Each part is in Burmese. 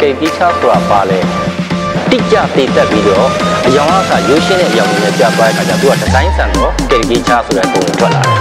ကေကီချာဆိုတာပါလဲတိကျတည်တက်ပြီးတော့အယောင်အစားရိုးရှင်းတဲ့အယောင်တွေနဲ့ပြသွားတဲ့အခါကျသူကဒီဇိုင်းဆန်တော့ကေကီချာဆိုတဲ့ပုံစံထွက်လာတယ်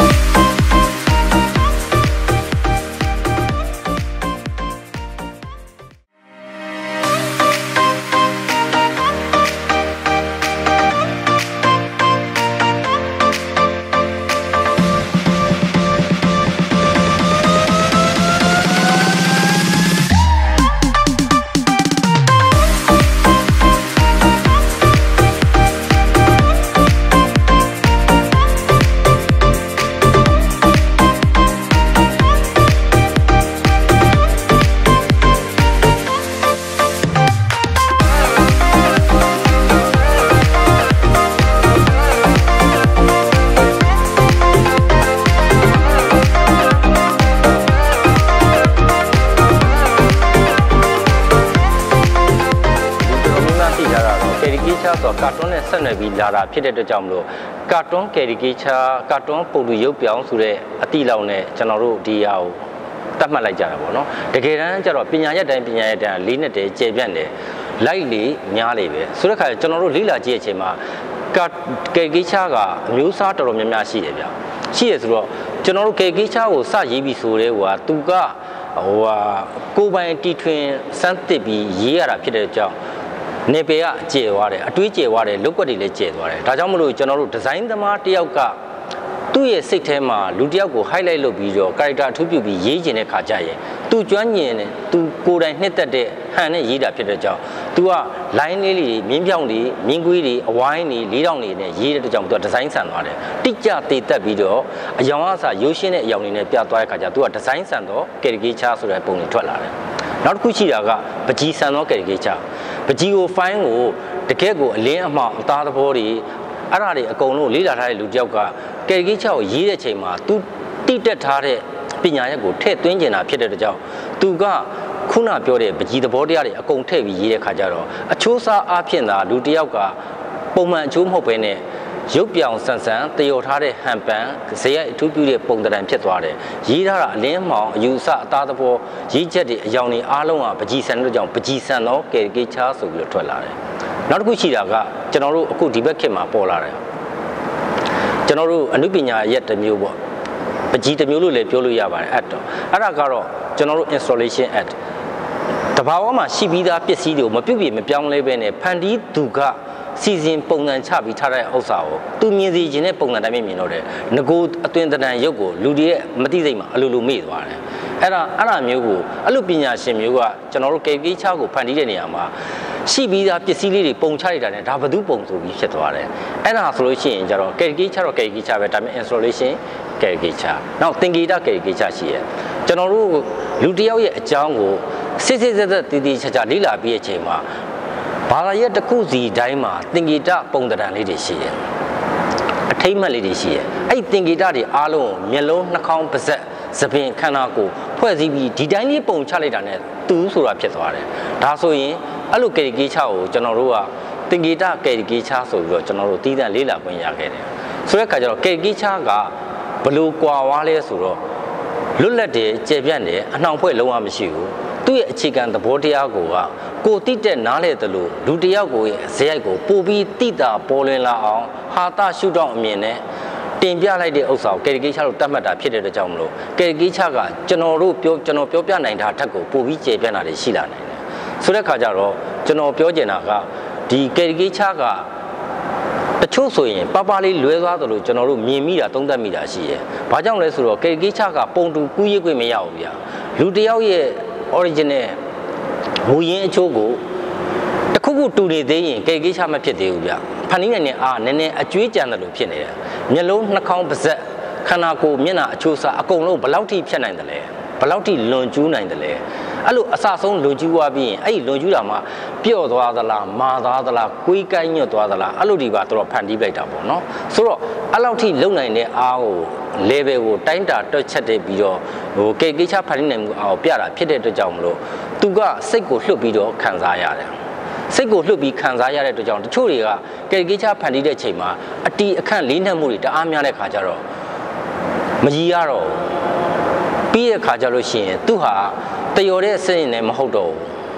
ကာတွန်းနဲ့ဆက်နွယ်ပြီးလာတာဖြစ်တဲ့အတွက်ကြောင့်မလို့ကာတွန်းကယ်ရီကေချာကာတွန်းပုံတူရုပ်ပြောင်းဆိုတဲ့အတိလောက်နဲ့ကျွန်တော်တို့ဒီဟာကိုတတ်မှတ်လိုက်ကြတာပေါ့နော်တကယ်တမ်းကျတော့ပညာရက်တိုင်း၄နှစ်တည်းကျေပြန့်တယ်လိုက်လေများလေပဲဆိုတဲ့ခါကျွန်တော်တို့လေ့လာကြည့်တဲ့အချိန်မှာကယ်ရီကေချာကအမျိုးအစားတော်တော်များများရှိတယ်ဗျရှိရဆိုတော့ကျွန်တော်တို့ကယ်ရီကေချာကိုစရေးပြီးဆိုတဲ့ဟိုကသူကကိုယ်ပိုင်တီထွင်စမ်းသစ်ပြီးရေးရတာဖြစ်တဲ့အကြောင်းနေပေကကျေသွားတယ်အတွေးကျေသွားတယ်လုတ်ကွက်တွေလည်းကျေသွားတယ်ဒါကြောင့်မလို့ကျွန်တော်တို့ဒီဇိုင်းသမားတယောက်ကသူ့ရဲ့စိတ်ထဲမှာလူတယောက်ကို highlight လုပ်ပြီးတော့ character အထူးပြုပြီးရေးကျင်တဲ့ခါကြရင်သူကျွမ်းကျင်တယ်သူကိုယ်တိုင်နှစ်သက်တဲ့ဟန်နဲ့ရေးတာဖြစ်တဲ့ကြောင့် तू က line လေးတွေမြင်းဖြောင်းတွေမြင်းကွေးတွေအဝိုင်းတွေလေးတောင်တွေနဲ့ရေးတဲ့ကြောင့် तू ကဒီဇိုင်းဆန်သွားတယ်တိကျတည်တက်ပြီးတော့အယောင်အစားရိုးရှင်းတဲ့အယောင်တွေနဲ့ပြသွားတဲ့ခါကျ तू ကဒီဇိုင်းဆန်တော့ caricature ဆိုတဲ့ပုံတွေထွက်လာတယ်နောက်တစ်ခုရှိတာကပကြီးဆန်တော့ caricature ပကြီးကို fine ကိုတကယ့်ကိုအလင်းအမှောင်အသားသဘောတွေအဲ့ဒါတွေအကုန်လုံးလေးလာထားတဲ့လူတယောက်ကကယ်ရီချာကိုရေးတဲ့ချိန်မှာ तू တိတက်ထားတဲ့ပညာရက်ကိုထည့်သွင်းကျင်တာဖြစ်တဲ့ကြောင့် तू ကခုနပြောတဲ့ပကြီးသဘောတရားတွေအကုန်ထည့်ပြီးရေးတဲ့ခါကျတော့အချိုးစားအဖြစ်သာလူတယောက်ကပုံမှန်အချိုးမဟုတ်ဘဲနဲ့ရုပ်ပြောင်ဆန်ဆန်တယောထားတဲ့ဟန်ပန်ဇေယျအထူးပြုတဲ့ပုံတံဖြစ်သွားတယ်ရေးထားတာအလင်းမှောင်အယူအဆအသားသဘောရေးချက်တွေအယောင်တွေအားလုံးကပကြီးဆန်တဲ့ကြောင့်ပကြီးဆန်တော့ကယ်ရီချာဆိုပြီးတော့ထွက်လာတယ်နောက်တစ်ခုရှိတာကကျွန်တော်တို့အခုဒီဘက်ခေတ်မှာပေါ်လာတယ်ကျွန်တော်တို့အနုပညာရက်တစ်မျိုးပေါ့ပကြီးတစ်မျိုးလို့လည်းပြောလို့ရပါတယ်အဲ့တော့အဲ့ဒါကတော့ကျွန်တော်တို့ installation act တဘာဝမှာရှိပြီးသားပစ္စည်းတွေကိုမပြုတ်ပြမပြောင်းလဲပဲနဲ့ဖန်တီးသူကစီစဉ်ပုံစံချပြီးထားတဲ့ဥစ္စာကိုသူမြင်စီခြင်းနဲ့ပုံစံတိုင်းမြင်တော့တယ်ငကိုအသွင်တန်ရုပ်ကိုလူတွေရဲ့မသိစိတ်မှာအလိုလိုမေ့သွားတယ်အဲ့ဒါမျိုးကိုအဲ့လိုပညာရှင်မျိုးကကျွန်တော်တို့ကေကေချာကိုဖန်တီးတဲ့နေရာမှာရှိပြီးသားပစ္စည်းလေးတွေပုံချလိုက်တာနဲ့ဒါဘယ်သူပုံဆိုပြီးဖြစ်သွားတယ်အဲ့ဒါဆိုလို့ရှိရင်ကျတော့ကေကေချာတော့ကေကေချာပဲဒါပေမဲ့ installation ကေကေချာနောက်သင်္ကေတကေကေချာရှိရဲ့ကျွန်တော်တို့လူတယောက်ရဲ့အကြောင်းကိုစစ်စစ်သက်သက်တည်တည်ချာချာလေ့လာပြီးတဲ့အချိန်မှာဘာသာရပ်တစ်ခုစီတိုင်းမှာသင်္ကေတပုံသဏ္ဍာန်လေးတွေရှိရဲ့အထိမ့်မှတ်လေးတွေရှိရဲ့အဲ့သင်္ကေတတွေအားလုံးမျက်လုံးနှာခေါင်းပါးစပ်သပင်ခန္ဓာကိုယ်ဖွဲ့စည်းပြီးဒီတိုင်းလေးပုံချလိုက်တာနဲ့သူဆိုတာဖြစ်သွားတယ်ဒါဆိုရင်အဲ့လိုကေရီကေချာကိုကျွန်တော်တို့ကသင်္ကေတကေရီကေချာဆိုပြီးတော့ကျွန်တော်တို့တီးတန့်လေးလာပွင့်ရခဲ့တယ်ဆိုတဲ့အခါကျတော့ကေရီကေချာကဘလို့ကွာဝါလဲဆိုတော့လွတ်လပ်တယ်ကျေပြန့်တယ်အနှောင်ဖွဲ့လုံးဝမရှိဘူးသူ့ရဲ့အခြေခံသဘောတရားကိုတိတက်နားလဲတယ်လို့လူတယောက်ကိုရဲ့ဇေယိုက်ကိုပို့ပြီးတိတာပေါ်လွင်လာအောင်ဟာတာရှုထောင့်အမြင်နဲ့တင်ပြလိုက်တဲ့ဥစ္စာကိုကေရီကေချာလို့တတ်မှတ်တာဖြစ်တဲ့အတွက်ကြောင့်မလို့ကေရီကေချာကကျွန်တော်ပြောပြနိုင်တာထက်ကိုပို့ပြီးကျေပြန့်တာတွေရှိလာနိုင်တယ်ဆိုတဲ့ခါကျတော့ကျွန်တော်ပြောချင်တာကဒီကေရီကေချာကတချို့ဆိုရင်ပပလေးလွဲသွားတယ်လို့ကျွန်တော်တို့မြင်မိတာသုံးသပ်မိတာရှိရဲ့။ဘာကြောင့်လဲဆိုတော့ကေရီကေချာကပုံတူကူးရေးခွင့်မရဘူးဗျာ။လူတယောက်ရဲ့ original မူရင်းအချိုးကိုတခုခုတူနေသေးရင်ကေရီကေချာမဖြစ်သေးဘူးဗျ။ဖန်တီးနိုင်တဲ့အားနည်းနည်းအကျွေးကြံတယ်လို့ဖြစ်နေတယ်။မျက်လုံးနှာခေါင်းပါးစပ်ခန္ဓာကိုယ်မျက်နှာအချိုးစားအကုန်လုံးဘယ်လောက်ထိဖြတ်နိုင်တယ်လဲ။ဘယ်လောက်ထိလွန်ကျူးနိုင်တယ်လဲ။အဲ့လိုအစဆုံးလွန်ကျူးသွားပြီးရင်အဲ့ဒီလွန်ကျူးတာမှပျော့သွားသလားမာသွားသလားကွေးကိုင်းညွတ်သွားသလားအဲ့လိုဒီပါတော့ဖန်တီးလိုက်တာပေါ့နော်ဆိုတော့အဲ့လောက်ထိလုံနိုင်တဲ့အားကို level ကိုတိုင်းတာတွက်ချက်တဲ့ပြီးတော့ကေကေချာဖန်တီးနိုင်မှုအားကိုပြတာဖြစ်တဲ့အတွက်ကြောင့်မလို့သူကစိတ်ကိုလှုပ်ပြီးတော့ခံစားရတယ်စိတ်ကိုလှုပ်ပြီးခံစားရတဲ့အတွက်ကြောင့်တချို့တွေကကေကေချာဖန်တီးတဲ့ချိန်မှာအတီအခန့်လေးနှက်မှုတွေတအားများတဲ့ခါကျတော့မကြီးရတော့ပြီးတဲ့ခါကျလို့ရှိရင်သူဟာတယော်တဲ့စိတ်နဲ့မဟုတ်တော့ဘူး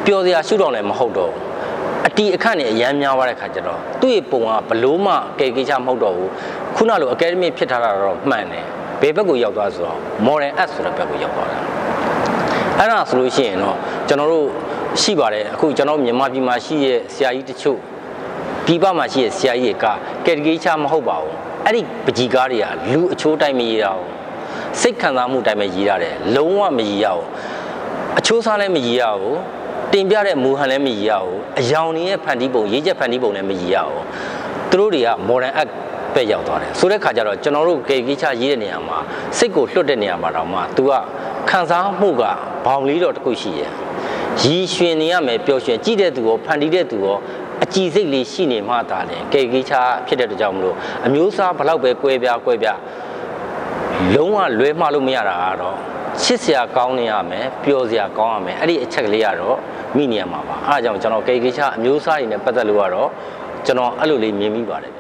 ပျော်စရာရှုထောင့်လည်းမဟုတ်တော့အတီအခန့်နဲ့အရန်များသွားတဲ့ခါကျတော့သူ့ရဲ့ပုံကဘလို့မှကဲကိချမဟုတ်တော့ဘူးခုနလိုအကယ်ဒမီဖြစ်ထားတာတော့မှန်တယ်ဘယ်ဘက်ကိုရောက်သွားဆိုတော့ modern art ဆိုတဲ့ဘက်ကိုရောက်သွားတာအဲ့ဒါဆိုလို့ရှိရင်တော့ကျွန်တော်တို့ရှိပါတယ်အခုကျွန်တော်မြန်မာပြည်မှာရှိရဲ့ဆရာကြီးတချို့ပြည်ပမှာရှိရဲ့ဆရာကြီးတွေကကဲကိချမဟုတ်ပါဘူးအဲ့ဒီပကြီးကားတွေကလူအချိုးတိုင်းမရအောင်စိတ်ခံစားမှုတိုင်းပဲရည်ရတယ်လုံးဝမရည်ရအောင်အချိုးစားလည်းမရည်ရဘူးတင်ပြတဲ့မူဟန်လည်းမရည်ရဘူးအယောင်ရဲ့ဖန်တီးပုံရေးချက်ဖန်တီးပုံလည်းမရည်ရဘူးသူတို့တွေက modern art ပဲရောက်သွားတယ်ဆိုတဲ့ခါကျတော့ကျွန်တော်တို့ကေကိချရေးတဲ့နေရာမှာစိတ်ကိုလွတ်တဲ့နေရာမှာတော့မှ तू ကခံစားမှုကဘောင်လေးတော့တစ်ခုရှိရဲ့ရည်ရွှင်နေရမယ်ပျော်ရွှင်ကြည့်တဲ့သူရောဖန်တီးတဲ့သူရောအကြည်စိတ်လေးရှိနေမှသာလေကေကိချဖြစ်တဲ့အတွက်ကြောင့်မလို့အမျိုးအစားဘလောက်ပဲကွဲပြားလုံးဝလွဲမှားလို့မရတာကတော့ချစ်စရာကောင်းနေရမယ်ပျော်စရာကောင်းရမယ်အဲ့ဒီအချက်ကလေးကတော့မိနေရမှာပါအားကြောင့်ကျွန်တော်ကေကိချအမျိုးအစားတွေနဲ့ပတ်သက်လို့ကတော့ကျွန်တော်အဲ့လိုလေးမြင်မိပါတယ်